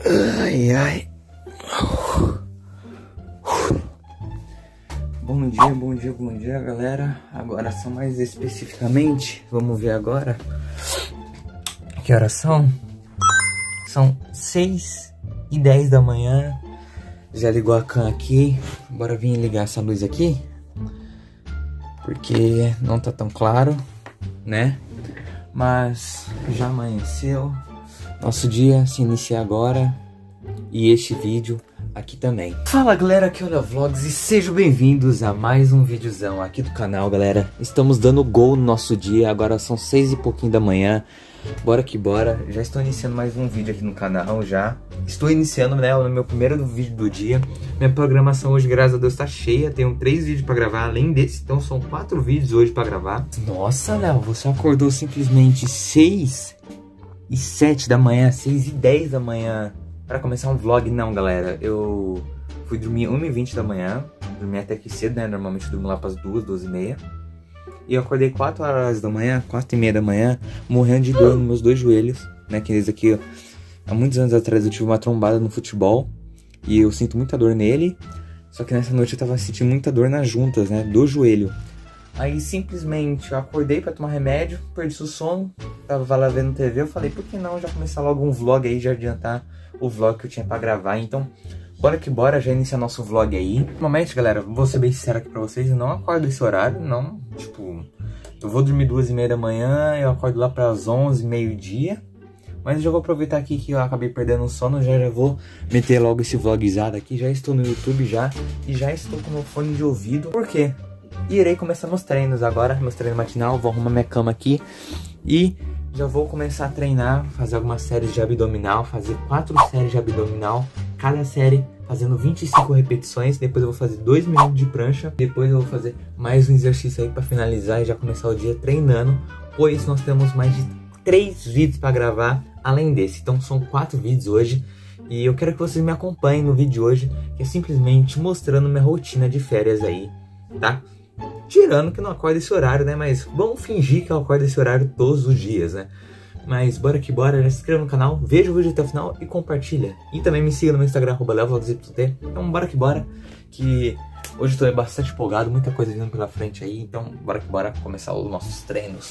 Ai, ai. Bom dia, bom dia, bom dia, galera. Agora são mais especificamente, vamos ver agora. Que horas são? São 6h10 da manhã. Já ligou a cam aqui. Bora vir ligar essa luz aqui, porque não tá tão claro, né? Mas já amanheceu. Nosso dia se inicia agora. E este vídeo aqui também. Fala, galera, aqui é o Léo Vlogs e sejam bem-vindos a mais um videozão aqui do canal, galera. Estamos dando gol no nosso dia. Agora são 6 e pouquinho da manhã. Bora que bora. Já estou iniciando mais um vídeo aqui no canal já. Estou iniciando, né, no meu primeiro vídeo do dia. Minha programação hoje, graças a Deus, tá cheia. Tenho 3 vídeos pra gravar, além desse. Então são 4 vídeos hoje pra gravar. Nossa, Léo, você acordou simplesmente 6h07 da manhã, 6h10 da manhã pra começar um vlog. Não, galera, eu fui dormir 1h20 da manhã. Dormi até que cedo, né, normalmente eu durmo lá pras 2, 2h30. E eu acordei 4 horas da manhã, 4h30 da manhã, morrendo de dor nos meus 2 joelhos, né, que eles aqui, há muitos anos atrás eu tive uma trombada no futebol e eu sinto muita dor nele, só que nessa noite eu tava sentindo muita dor nas juntas, né, do joelho. Aí simplesmente eu acordei pra tomar remédio, perdi o sono, tava lá vendo TV, eu falei, por que não já começar logo um vlog aí, já adiantar o vlog que eu tinha pra gravar. Então, bora que bora, já iniciar nosso vlog aí. Normalmente, galera, vou ser bem sincero aqui pra vocês, eu não acordo esse horário, não, tipo, eu vou dormir 2h30 da manhã, eu acordo lá pras 11, meio-dia. Mas eu já vou aproveitar aqui que eu acabei perdendo o sono, já vou meter logo esse vlogzado aqui, já estou no YouTube já, e já estou com meu fone de ouvido. Por quê? Irei começar meus treinos agora, meus treinos matinal, vou arrumar minha cama aqui e já vou começar a treinar, fazer algumas séries de abdominal, fazer 4 séries de abdominal, cada série fazendo 25 repetições, depois eu vou fazer 2 minutos de prancha, depois eu vou fazer mais um exercício aí para finalizar e já começar o dia treinando, pois nós temos mais de 3 vídeos para gravar além desse, então são 4 vídeos hoje. E eu quero que vocês me acompanhem no vídeo de hoje, que é simplesmente mostrando minha rotina de férias aí, tá? Tirando que eu não acordo esse horário, né? Mas vamos fingir que eu acordo esse horário todos os dias, né? Mas bora que bora, já se inscreva no canal, veja o vídeo até o final e compartilha. E também me siga no meu Instagram, @leovlogsyt. Então bora que bora, que hoje eu tô bastante empolgado, muita coisa vindo pela frente aí. Então bora que bora começar os nossos treinos.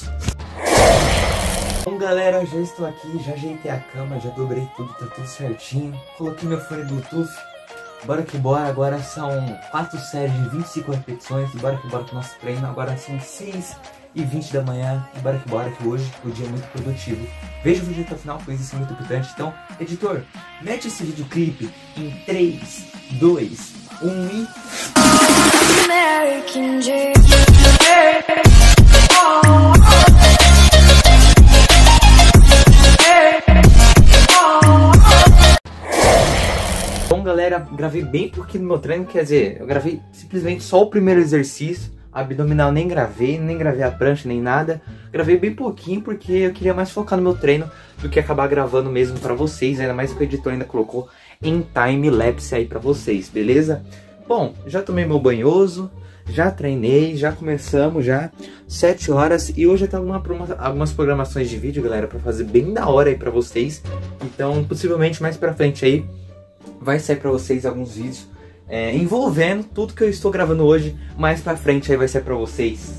Bom, galera, já estou aqui, já ajeitei a cama, já dobrei tudo, tá tudo certinho. Coloquei meu fone Bluetooth. Bora que bora, agora são 4 séries de 25 repetições. Bora que bora com o nosso treino. Agora são 6h20 da manhã. E bora que hoje o dia é muito produtivo. Veja o vídeo até o final, pois isso é muito importante. Então, editor, mete esse videoclipe em 3, 2, 1 e... American Dream. Bom, galera, gravei bem pouquinho no meu treino, quer dizer, eu gravei simplesmente só o primeiro exercício, abdominal nem gravei a prancha nem nada, gravei bem pouquinho porque eu queria mais focar no meu treino do que acabar gravando mesmo pra vocês, ainda mais que o editor ainda colocou em time-lapse aí pra vocês, beleza? Bom, já tomei meu banhoso, já treinei, já começamos, já 7 horas e hoje tem algumas programações de vídeo, galera, pra fazer bem da hora aí pra vocês, então possivelmente mais pra frente aí vai sair pra vocês alguns vídeos envolvendo tudo que eu estou gravando hoje. Mais pra frente aí vai sair pra vocês.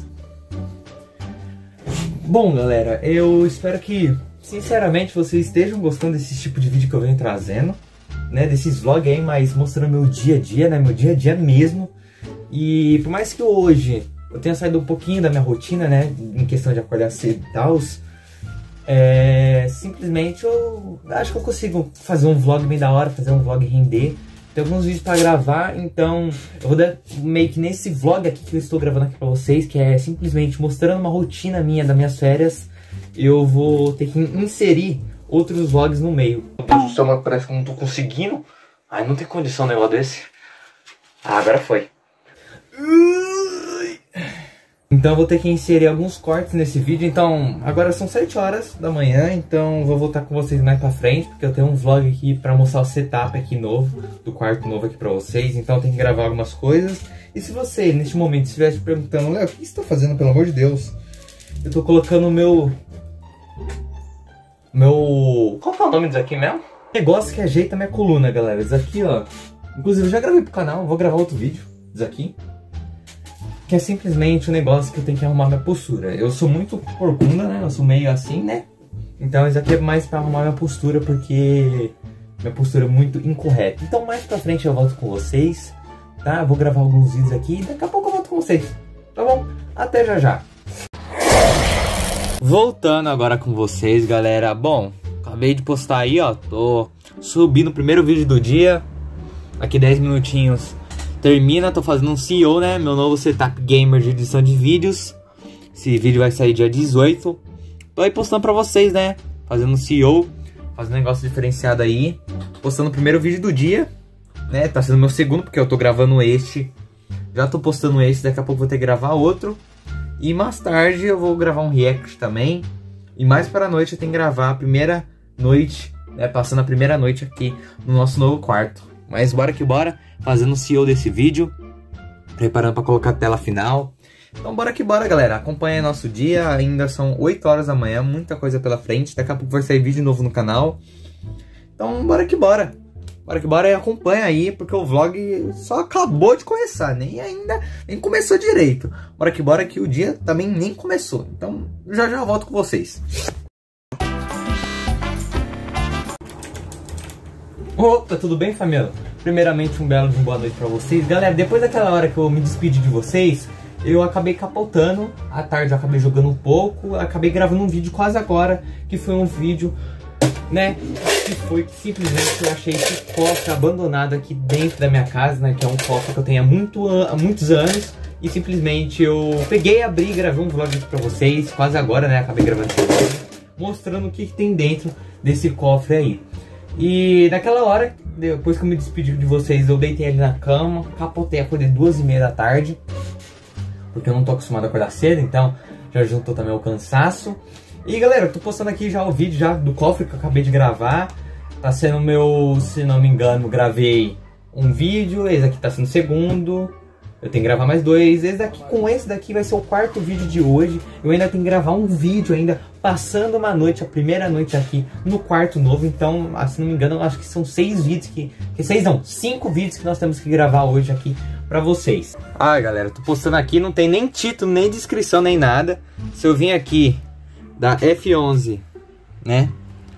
Bom, galera, eu espero que, sinceramente, vocês estejam gostando desse tipo de vídeo que eu venho trazendo, né? Desses vlogs aí, mas mostrando meu dia a dia, né? Meu dia a dia mesmo. E por mais que hoje eu tenha saído um pouquinho da minha rotina, né? Em questão de acordar cedo e tal, simplesmente eu acho que eu consigo fazer um vlog bem da hora, fazer um vlog render. Tem alguns vídeos pra gravar, então eu vou dar meio que nesse vlog aqui que eu estou gravando aqui pra vocês, que é simplesmente mostrando uma rotina minha das minhas férias. Eu vou ter que inserir outros vlogs no meio. Meu Deus do céu, mas parece que eu não tô conseguindo. Ai, não tem condição um negócio desse. Ah, agora foi. Então eu vou ter que inserir alguns cortes nesse vídeo. Então agora são 7 horas da manhã, então vou voltar com vocês mais pra frente, porque eu tenho um vlog aqui pra mostrar o setup aqui novo, do quarto novo aqui pra vocês. Então eu tenho que gravar algumas coisas. E se você neste momento estivesse perguntando, Léo, o que você tá fazendo, pelo amor de Deus? Eu tô colocando o meu... Qual que é o nome disso aqui mesmo? Negócio que ajeita minha coluna, galera. Isso aqui, ó. Inclusive, eu já gravei pro canal, vou gravar outro vídeo. Isso aqui. Que é simplesmente um negócio que eu tenho que arrumar minha postura. Eu sou muito corcunda, né? Eu sou meio assim, né? Então isso aqui é mais pra arrumar minha postura, porque minha postura é muito incorreta. Então mais pra frente eu volto com vocês, tá? Eu vou gravar alguns vídeos aqui e daqui a pouco eu volto com vocês, tá bom? Até já já. Voltando agora com vocês, galera. Bom, acabei de postar aí, ó. Tô subindo o primeiro vídeo do dia. Aqui 10 minutinhos termina, tô fazendo um CEO, né? Meu novo setup gamer de edição de vídeos. Esse vídeo vai sair dia 18. Tô aí postando pra vocês, né? Fazendo um CEO, fazendo um negócio diferenciado aí. Postando o primeiro vídeo do dia, né? Tá sendo meu segundo, porque eu tô gravando este. Já tô postando esse, daqui a pouco vou ter que gravar outro. E mais tarde eu vou gravar um react também. E mais para a noite eu tenho que gravar a primeira noite, né? Passando a primeira noite aqui no nosso novo quarto. Mas bora que bora, fazendo o CEO desse vídeo. Preparando para colocar a tela final. Então bora que bora, galera. Acompanha nosso dia, ainda são 8 horas da manhã, muita coisa pela frente. Daqui a pouco vai sair vídeo novo no canal. Então bora que bora. Bora que bora e acompanha aí, porque o vlog só acabou de começar, nem começou direito. Bora que o dia também nem começou. Então já já volto com vocês. Opa, tudo bem, família? Primeiramente um belo de boa noite pra vocês. Galera, depois daquela hora que eu me despedi de vocês, eu acabei capotando, à tarde eu acabei jogando um pouco, acabei gravando um vídeo quase agora, que foi um vídeo, né, que foi que simplesmente eu achei esse cofre abandonado aqui dentro da minha casa, né, que é um cofre que eu tenho há muitos anos, e simplesmente eu peguei, abri e gravei um vlog aqui pra vocês, quase agora, né, acabei gravando esse vlog, mostrando o que tem dentro desse cofre aí. E naquela hora, depois que eu me despedi de vocês, eu deitei ali na cama, capotei, acordei 2h30 da tarde, porque eu não tô acostumado a acordar cedo, então já juntou também o cansaço. E galera, eu tô postando aqui já o vídeo já do cofre que eu acabei de gravar. Tá sendo meu, se não me engano, gravei um vídeo, esse aqui tá sendo o segundo. Eu tenho que gravar mais 2. Esse daqui vai ser o 4º vídeo de hoje. Eu ainda tenho que gravar um vídeo ainda, passando uma noite, a primeira noite aqui no quarto novo. Então, se não me engano, eu acho que são 6 vídeos que... 5 vídeos que nós temos que gravar hoje aqui pra vocês. Ah, galera, tô postando aqui, não tem nem título, nem descrição, nem nada. Se eu vim aqui da F11, né?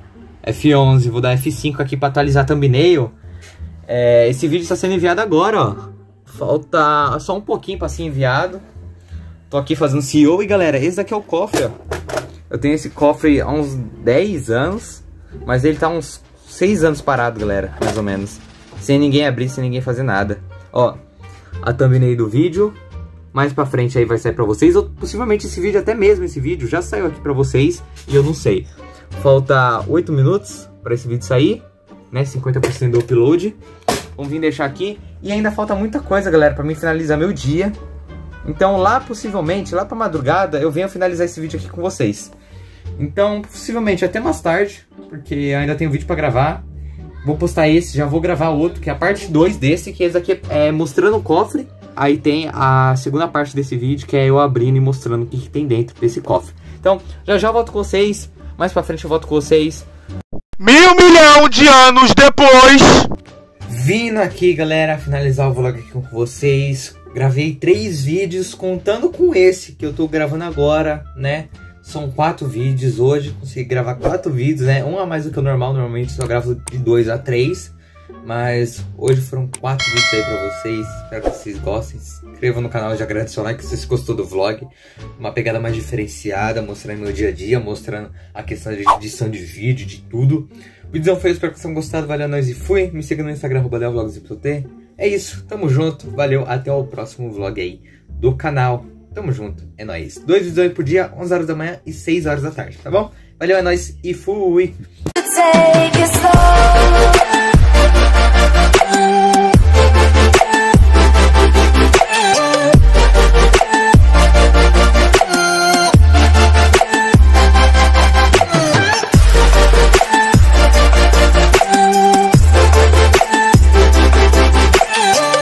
F11, vou dar F5 aqui pra atualizar a thumbnail. Esse vídeo está sendo enviado agora, ó. Falta só um pouquinho pra ser enviado. Tô aqui fazendo CEO e galera, esse daqui é o cofre, ó. Eu tenho esse cofre há uns 10 anos, mas ele tá uns 6 anos parado, galera, mais ou menos. Sem ninguém abrir, sem ninguém fazer nada. Ó, a thumbnail do vídeo. Mais pra frente aí vai sair pra vocês. Ou possivelmente esse vídeo, até mesmo esse vídeo, já saiu aqui pra vocês. E eu não sei. Falta 8 minutos pra esse vídeo sair, né? 50% do upload. Vamos vir deixar aqui. E ainda falta muita coisa, galera, pra mim finalizar meu dia. Então lá, possivelmente, lá pra madrugada, eu venho finalizar esse vídeo aqui com vocês. Então, possivelmente até mais tarde, porque ainda tenho vídeo pra gravar. Vou postar esse, já vou gravar outro, que é a parte 2 desse, que esse aqui é mostrando o cofre. Aí tem a segunda parte desse vídeo, que é eu abrindo e mostrando o que tem dentro desse cofre. Então, já já volto com vocês. Mais pra frente eu volto com vocês. 1.000 milhões de anos depois. Vindo aqui, galera, finalizar o vlog aqui com vocês. Gravei 3 vídeos, contando com esse que eu tô gravando agora, né? São 4 vídeos hoje, consegui gravar 4 vídeos, né? Um a mais do que o normal, normalmente só gravo de 2 a 3. Mas hoje foram 4 vídeos aí pra vocês, espero que vocês gostem. Se inscrevam no canal, já agradeço o like se você gostou do vlog. Uma pegada mais diferenciada, mostrando meu dia a dia, mostrando a questão de edição de vídeo, de tudo. O vídeo foi, espero que vocês tenham gostado, valeu, nós e fui. Me siga no Instagram, @leovlogs_pt. É isso, tamo junto, valeu, até o próximo vlog aí do canal. Tamo junto, é nóis. 2 vídeos aí por dia, 11 horas da manhã e 6 horas da tarde, tá bom? Valeu, é nóis e fui!